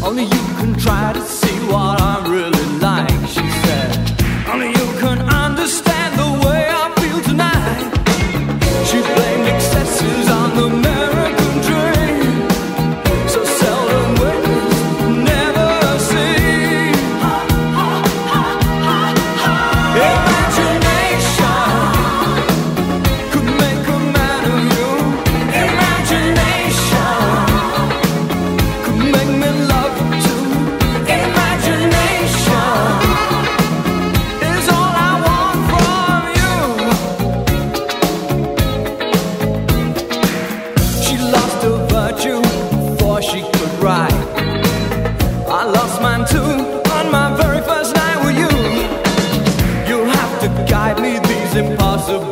Only you can try to see what I'm really like, she said. Only you can understand the way I feel tonight. She blamed excesses on the American dream. So seldom witnessed, never seen. Imagination could make a man of you. Imagination could make me love you too. Imagination is all I want from you. She lost her virtue before she could write. I lost mine too on my very first night with you. You'll have to guide me these impossible